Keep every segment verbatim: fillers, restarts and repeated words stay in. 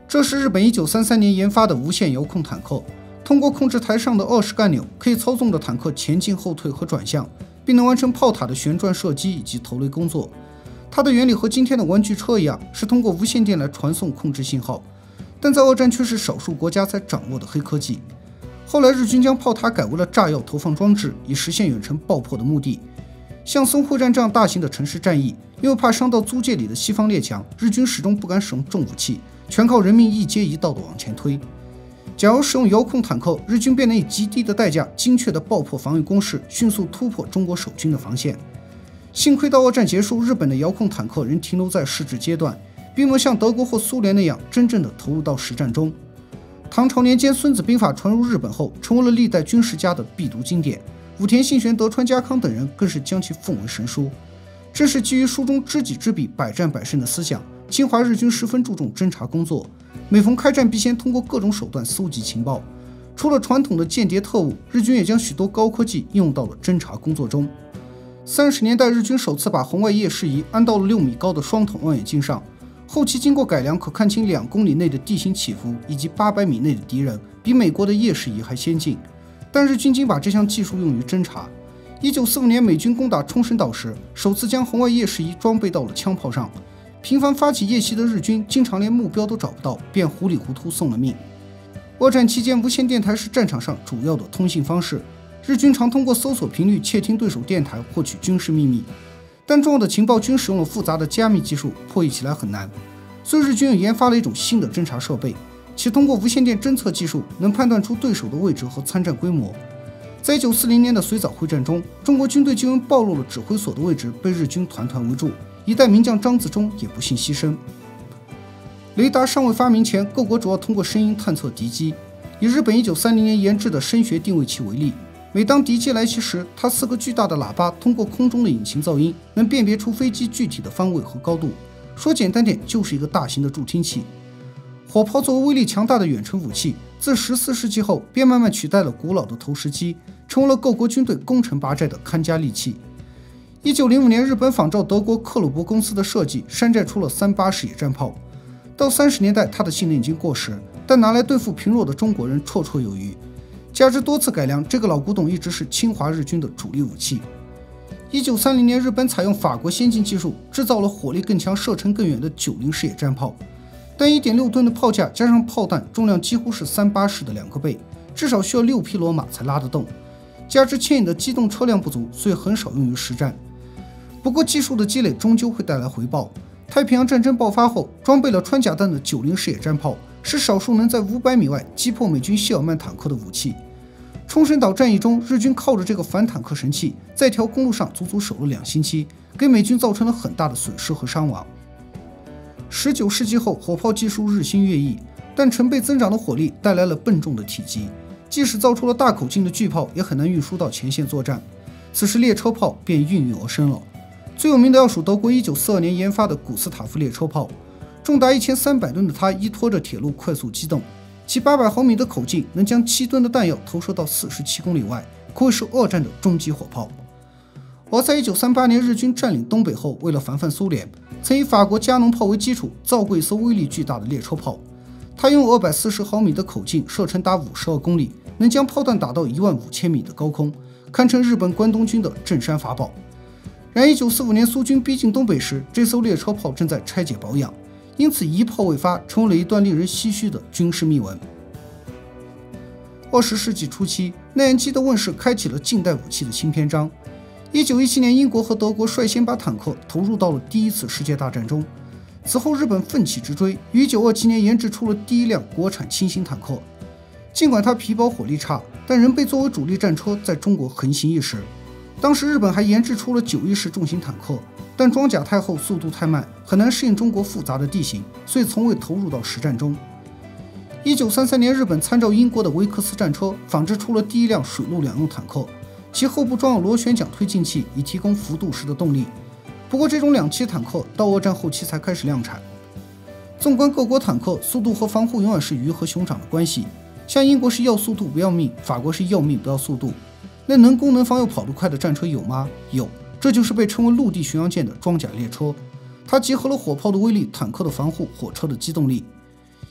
这是日本一九三三年研发的无线遥控坦克，通过控制台上的二十干钮，可以操纵着坦克前进、后退和转向，并能完成炮塔的旋转射击以及投雷工作。它的原理和今天的玩具车一样，是通过无线电来传送控制信号，但在二战却是少数国家才掌握的黑科技。后来日军将炮塔改为了炸药投放装置，以实现远程爆破的目的。像淞沪战这样大型的城市战役，因为怕伤到租界里的西方列强，日军始终不敢使用重武器，全靠人命一街一道的往前推。假如使用遥控坦克，日军便能以极低的代价，精确的爆破防御工事，迅速突破中国守军的防线。幸亏到二战结束，日本的遥控坦克仍停留在试制阶段，并没像德国或苏联那样真正的投入到实战中。唐朝年间，《孙子兵法》传入日本后，成为了历代军事家的必读经典。武田信玄、德川家康等人更是将其奉为神书。正是基于书中知己知彼、百战百胜的思想，侵华日军十分注重侦察工作，每逢开战必先通过各种手段搜集情报。除了传统的间谍特务，日军也将许多高科技应用到了侦察工作中。三十年代，日军首次把红外夜视仪安到了六米高的双筒望远镜上，后期经过改良，可看清两公里内的地形起伏以及八百米内的敌人，比美国的夜视仪还先进。但日军仅把这项技术用于侦察。一九四五年，美军攻打冲绳岛时，首次将红外夜视仪装备到了枪炮上。频繁发起夜袭的日军，经常连目标都找不到，便糊里糊涂送了命。二战期间，无线电台是战场上主要的通信方式，日军常通过搜索频率窃听对手电台，获取军事秘密。但重要的情报均使用了复杂的加密技术，破译起来很难。所以日军又研发了一种新的侦察设备，其通过无线电侦测技术，能判断出对手的位置和参战规模。在一九四零年的水枣会战中，中国军队就因暴露了指挥所的位置，被日军团团围住，一代名将张自忠也不幸牺牲。雷达尚未发明前，各国主要通过声音探测敌机。以日本一九三零年研制的声学定位器为例，每当敌机来袭时，它四个巨大的喇叭通过空中的引擎噪音，能辨别出飞机具体的方位和高度。说简单点，就是一个大型的助听器。火炮作为威力强大的远程武器，自十四世纪后便慢慢取代了古老的投石机，成为了各国军队攻城拔寨的看家利器。一九零五年，日本仿照德国克虏伯公司的设计，山寨出了三八式野战炮。到三十年代，它的性能已经过时，但拿来对付贫弱的中国人绰绰有余。加之多次改良，这个老古董一直是侵华日军的主力武器。一九三零年，日本采用法国先进技术，制造了火力更强、射程更远的九零式野战炮。但 一点六吨的炮架加上炮弹，重量几乎是三八式的两个倍，至少需要六匹骡马才拉得动。加之牵引的机动车辆不足，所以很少用于实战。不过技术的积累终究会带来回报。太平洋战争爆发后，装备了穿甲弹的九零式野战炮是少数能在五百米外击破美军谢尔曼坦克的武器。冲绳岛战役中，日军靠着这个反坦克神器，在一条公路上足足守了两星期，给美军造成了很大的损失和伤亡。十九世纪后，火炮技术日新月异，但成倍增长的火力带来了笨重的体积，即使造出了大口径的巨炮，也很难运输到前线作战。此时列车炮便应运而生了。最有名的要数德国一九四二年研发的古斯塔夫列车炮，重达一千三百吨的它依托着铁路快速机动，其八百毫米的口径能将七吨的弹药投射到四十七公里外，可谓是二战的终极火炮。而在一九三八年日军占领东北后，为了防范苏联，曾以法国加农炮为基础造过一艘威力巨大的列车炮。它拥有二百四十毫米的口径，射程达五十二公里，能将炮弹打到一万五千米的高空，堪称日本关东军的镇山法宝。然一九四五年苏军逼近东北时，这艘列车炮正在拆解保养，因此一炮未发，成为了一段令人唏嘘的军事秘闻。二十世纪初期，内燃机的问世开启了近代武器的新篇章。一九一七年，英国和德国率先把坦克投入到了第一次世界大战中。此后，日本奋起直追，于一九二七年研制出了第一辆国产轻型坦克。尽管它皮薄火力差，但仍被作为主力战车在中国横行一时。当时日本还研制出了九一式重型坦克，但装甲太厚，速度太慢，很难适应中国复杂的地形，所以从未投入到实战中。一九三三年，日本参照英国的维克斯战车，仿制出了第一辆水陆两用坦克，其后部装有螺旋桨推进器，以提供幅度式的动力。不过，这种两栖坦克到二战后期才开始量产。纵观各国坦克，速度和防护永远是鱼和熊掌的关系。像英国是要速度不要命，法国是要命不要速度。那能攻能防又跑得快的战车有吗？有，这就是被称为陆地巡洋舰的装甲列车。它结合了火炮的威力、坦克的防护、火车的机动力。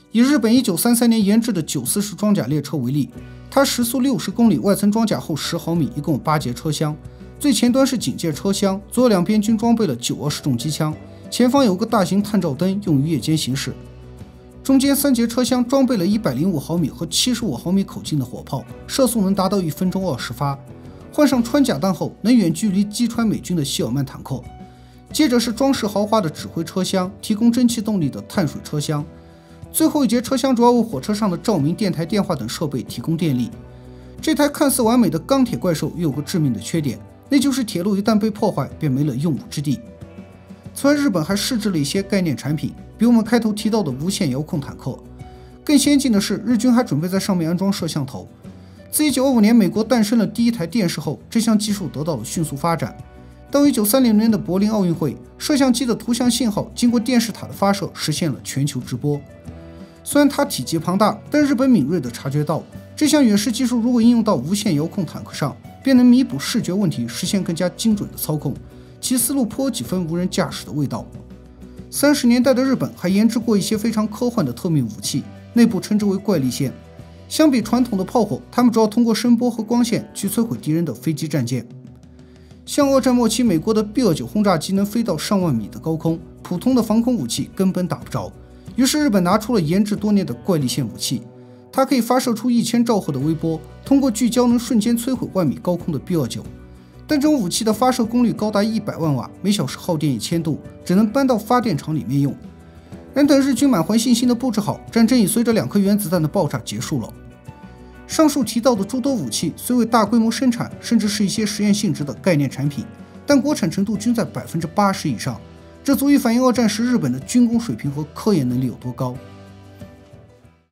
以日本一九三三年研制的九四式装甲列车为例，它时速六十公里，外层装甲厚十毫米，一共有八节车厢。最前端是警戒车厢，左右两边均装备了九二式重机枪，前方有个大型探照灯，用于夜间行驶。中间三节车厢装备了一百零五毫米和七十五毫米口径的火炮，射速能达到一分钟二十发。换上穿甲弹后，能远距离击穿美军的希尔曼坦克。接着是装饰豪华的指挥车厢，提供蒸汽动力的碳水车厢。最后一节车厢主要为火车上的照明、电台、电话等设备提供电力。这台看似完美的钢铁怪兽又有个致命的缺点，那就是铁路一旦被破坏，便没了用武之地。此外，日本还试制了一些概念产品，比如我们开头提到的无线遥控坦克。更先进的是，日军还准备在上面安装摄像头。自一九二五年美国诞生了第一台电视后，这项技术得到了迅速发展。到一九三零年的柏林奥运会，摄像机的图像信号经过电视塔的发射，实现了全球直播。虽然它体积庞大，但日本敏锐地察觉到，这项远视技术如果应用到无线遥控坦克上，便能弥补视觉问题，实现更加精准的操控。其思路颇有几分无人驾驶的味道。三十年代的日本还研制过一些非常科幻的特命武器，内部称之为怪力线。相比传统的炮火，它们主要通过声波和光线去摧毁敌人的飞机战舰。像二战末期美国的 B 二九 轰炸机能飞到上万米的高空，普通的防空武器根本打不着。于是日本拿出了研制多年的怪力线武器，它可以发射出一千兆赫的微波，通过聚焦能瞬间摧毁万米高空的 B 二九。但这种武器的发射功率高达一百万瓦，每小时耗电一千度，只能搬到发电厂里面用。然等日军满怀信心的布置好，战争已随着两颗原子弹的爆炸结束了。上述提到的诸多武器虽未大规模生产，甚至是一些实验性质的概念产品，但国产程度均在 百分之八十 以上，这足以反映二战时日本的军工水平和科研能力有多高。